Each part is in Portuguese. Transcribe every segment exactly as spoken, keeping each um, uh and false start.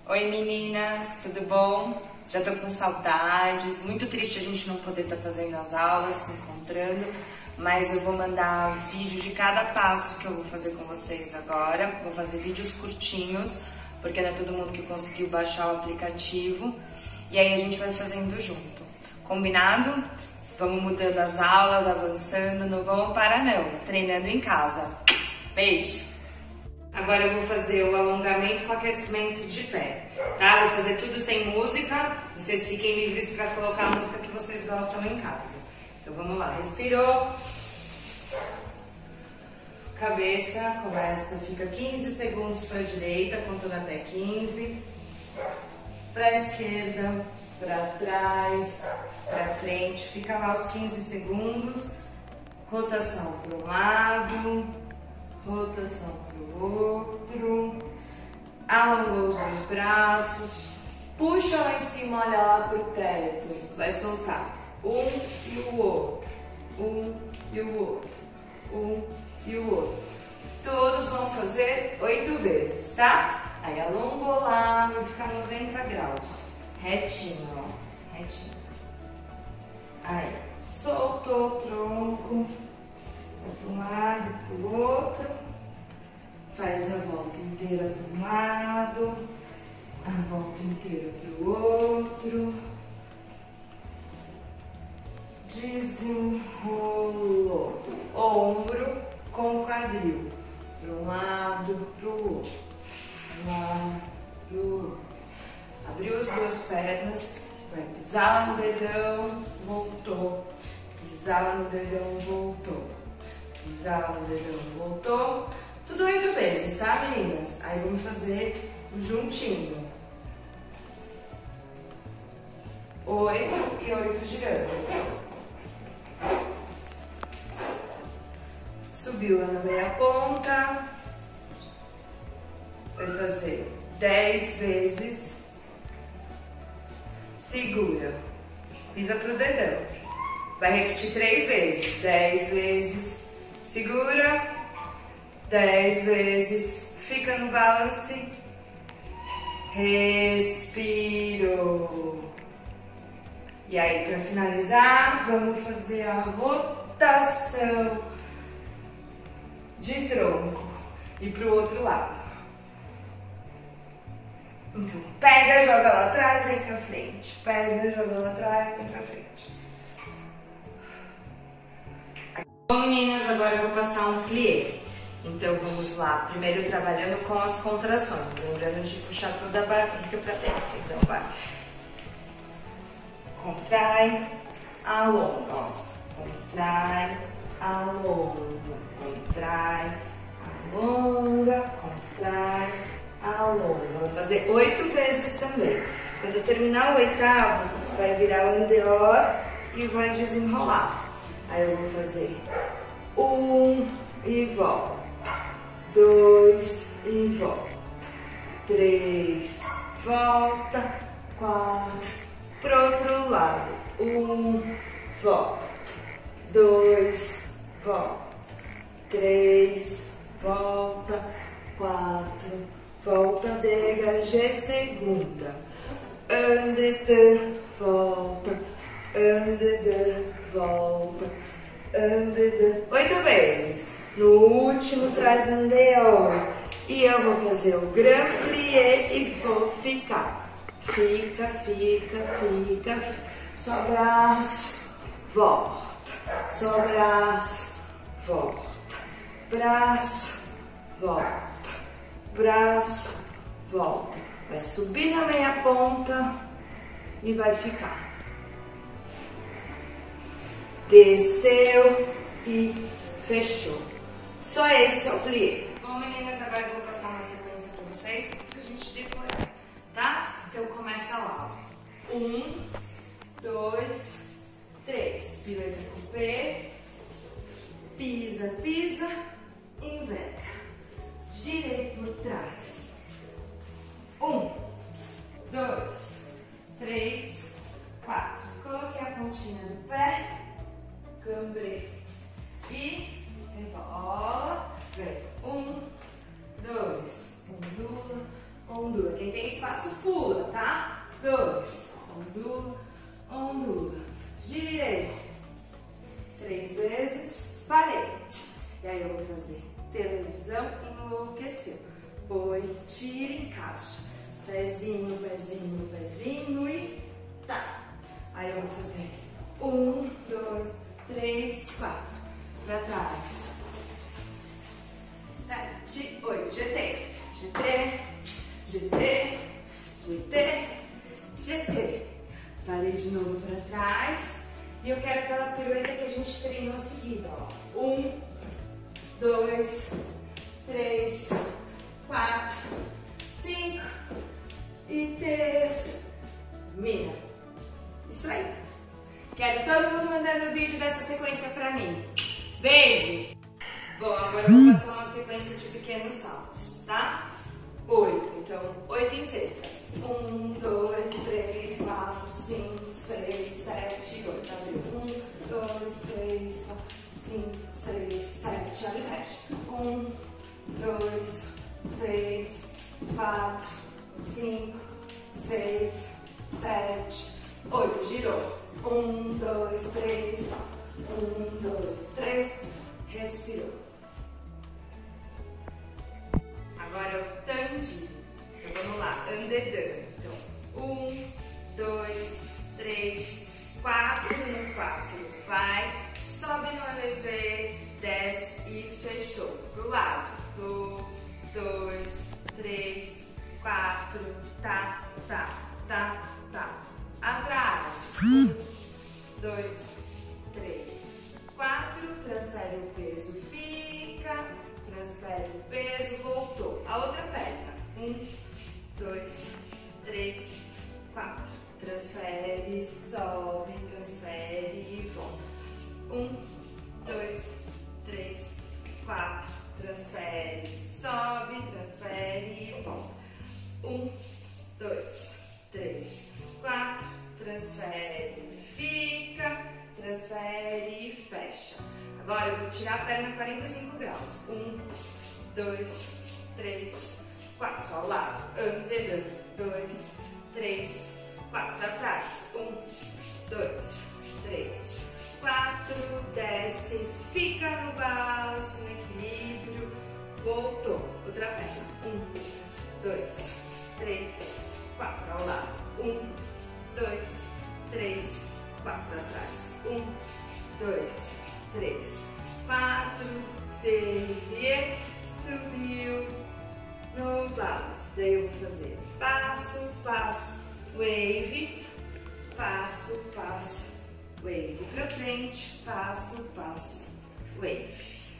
Oi meninas, tudo bom? Já tô com saudades, muito triste a gente não poder estar fazendo as aulas, se encontrando, mas eu vou mandar vídeo de cada passo que eu vou fazer com vocês agora. Vou fazer vídeos curtinhos, porque não é todo mundo que conseguiu baixar o aplicativo, e aí a gente vai fazendo junto. Combinado? Vamos mudando as aulas, avançando, não vamos parar não, treinando em casa. Beijo! Agora eu vou fazer o alongamento com aquecimento de pé, tá? Vou fazer tudo sem música, vocês fiquem livres para colocar a música que vocês gostam em casa. Então vamos lá, respirou, cabeça, começa, fica quinze segundos para a direita, contando até quinze, para a esquerda, para trás, para frente, fica lá os quinze segundos, rotação para um lado, rotação para o outro, alongou os dois braços, puxa lá em cima, olha lá pro teto, vai soltar um e o outro, um e o outro, um e o outro. Todos vão fazer oito vezes, tá? Aí alongou lá, vai ficar noventa graus, retinho, ó, retinho. Aí, soltou o tronco, vai para um lado, para o outro, faz a volta inteira para um lado, a volta inteira para o outro, desenrolou, ombro com quadril, para um lado, para o outro, para um lado, para o outro, abriu as duas pernas, vai pisar lá no dedão, voltou, pisar lá no dedão, voltou. Pisar no dedão, voltou. Tudo oito vezes, tá, meninas? Aí vamos fazer o juntinho. Oito e oito girando. Subiu lá na meia ponta. Vai fazer dez vezes. Segura. Pisa pro dedão. Vai repetir três vezes. Dez vezes. Segura, dez vezes, fica no balance, respirou. E aí, para finalizar, vamos fazer a rotação de tronco e para o outro lado. Então, pega, joga lá atrás, vem para frente. Pega, joga lá atrás, vem para frente. Bom, meninas, agora eu vou passar um plié. Então, vamos lá. Primeiro, trabalhando com as contrações. Lembrando de puxar toda a barriga para dentro. Então, vai. Contrai, alonga. Ó. Contrai, alonga. Contrai, alonga. Contrai, alonga. Vou fazer oito vezes também. Quando eu terminar o oitavo, vai virar um D O e vai desenrolar. Aí eu vou fazer um e volta, dois e volta, três, volta, quatro, pro outro lado, um, volta, dois, volta, três, volta, quatro, volta, dégagé, segunda, un, deux, volta, un, deux, volta, un, deux, oito vezes. No último traz um D O. E eu vou fazer o grand plié e vou ficar. Fica, fica, fica, fica. Só braço, volta. Só braço, volta. Braço, volta. Braço, volta. Vai subir na meia ponta e vai ficar. Desceu e fechou. Só esse é o plié. Bom, meninas, agora eu vou passar uma sequência para vocês pra gente decorar, tá? Então começa lá, ó. Um, dois, três. Pirueta com o pé. Pisa, pisa, inverte. Girei por trás. Um, dois, três, quatro. Coloquei a pontinha do pé. Cambrei e rebola, vem, um, dois, ondula, ondula. Quem tem tem espaço, pula, tá? Dois, ondula, ondula, girei. Três vezes, parei. E aí eu vou fazer televisão, enlouqueceu. Põe, tira, encaixa. Pezinho, pezinho, pezinho e tá. Aí eu vou fazer um, dois, três, quatro. Pra trás. Sete, oito. G T. G T. G T. G T. G T. Parei de novo pra trás. E eu quero aquela pirueta que a gente treinou a seguida, ó. Um, dois, três, quatro, cinco e termina. Isso aí. Quero todo mundo mandando vídeo dessa sequência pra mim. Beijo! Bom, agora eu vou passar uma sequência de pequenos saltos, tá? Oito. Então, oito em sexta. Um, dois, três, quatro, cinco, seis, sete, oito. Abriu. Um, dois, três, quatro, cinco, seis, sete. Abre e fecha. Um, dois, três, quatro, cinco, seis, sete, oito. Girou. Um, dois, três, quatro. Um, dois, três. Respirou. Agora é o tandi. Então vamos lá, andedã. Então, um, dois, três, quatro, no quatro. Vai, sobe no alevê, desce e fechou. Pro lado. Um, dois, três, quatro, tá, tá, tá, tá. Atrás. Um, dois, três, quatro. Transfere o peso, fica. Transfere o peso, voltou. A outra perna. Um, dois, três, quatro. Transfere, sobe, transfere e volta. Um, dois, três, quatro. Transfere, sobe, transfere e volta. Um, dois, três, quatro. Transfere, fica. Transfere e fecha. Agora eu vou tirar a perna quarenta e cinco graus. Um, dois, três, quatro. Ao lado. Andedã. Dois, três, quatro. Atrás. Um, dois, três, quatro. Desce. Fica no balanço, no equilíbrio. Voltou. Outra perna. Um, dois, três, quatro. Ao lado. Um, dois, três, quatro. Atrás. Um, dois, três, quatro, dele, subiu no balanço. Daí eu vou fazer passo, passo, wave, passo, passo, wave pra frente, passo, passo, wave.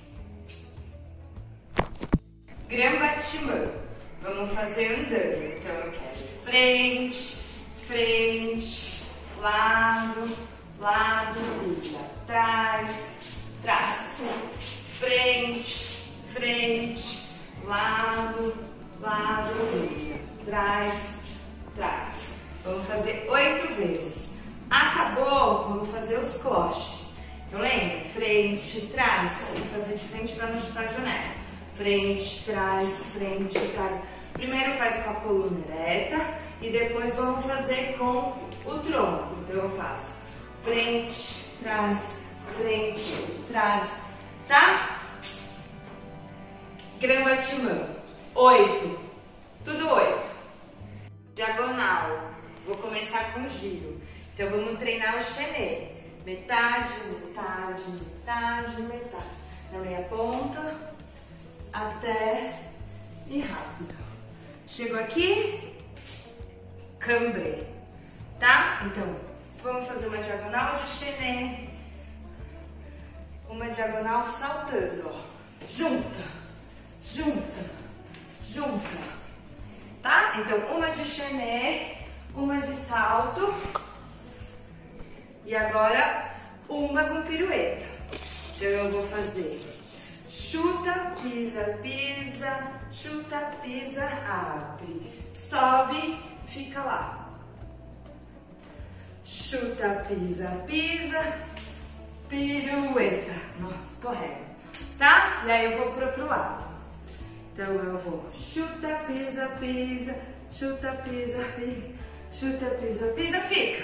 Grambatimã. Vamos fazer andando. Então eu quero frente, frente, lado, lado, vira, trás, trás, frente, frente, lado, lado, vira, trás, trás. Vamos fazer oito vezes. Acabou, vamos fazer os cloches. Então lembra? Frente, trás. Vamos fazer de frente para não chutar a janela. Frente, trás, frente, trás. Primeiro faz com a coluna ereta e depois vamos fazer com o tronco. Então eu faço frente, trás, frente, trás, tá? Grambatimã. Oito. Tudo oito. Diagonal. Vou começar com giro. Então vamos treinar o chenê. Metade, metade, metade, metade. Na meia ponta, até e rápido. Chego aqui, cambré. Tá? Então, vamos fazer uma diagonal de chenê. Uma diagonal saltando, ó. Junta, junta, junta. Tá? Então, uma de chenê, uma de salto. E agora, uma com pirueta. Então, eu vou fazer chuta, pisa, pisa, chuta, pisa, abre. Sobe, fica lá. Chuta, pisa, pisa, pirueta. Nossa, escorrega. Tá? E aí eu vou pro outro lado. Então eu vou chuta, pisa, pisa, chuta, pisa, pisa, chuta, pisa, pisa, fica.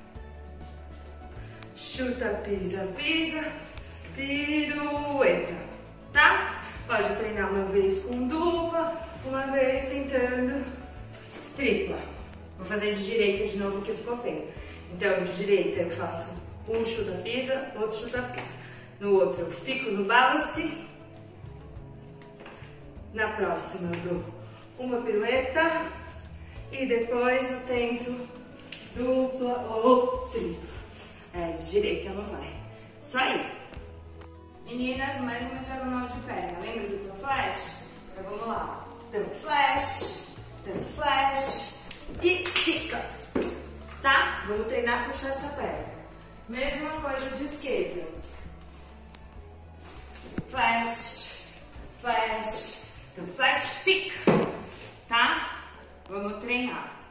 Chuta, pisa, pisa, pirueta, tá? Pode treinar uma vez com dupla, uma vez tentando tripla. Vou fazer de direita de novo que ficou feio. Então, de direita eu faço um chuta, pisa, outro chuta, pisa. No outro eu fico no balance. Na próxima eu dou uma pirueta. E depois eu tento dupla ou tripla. É, de direita não vai. Isso aí. Meninas, mais uma diagonal de perna. Lembra do teu flash? Então vamos lá. Teu flash, teu flash e fica. Tá? Vamos treinar a puxar essa perna. Mesma coisa de esquerda. Flash, flash, teu flash, fica. Tá? Vamos treinar.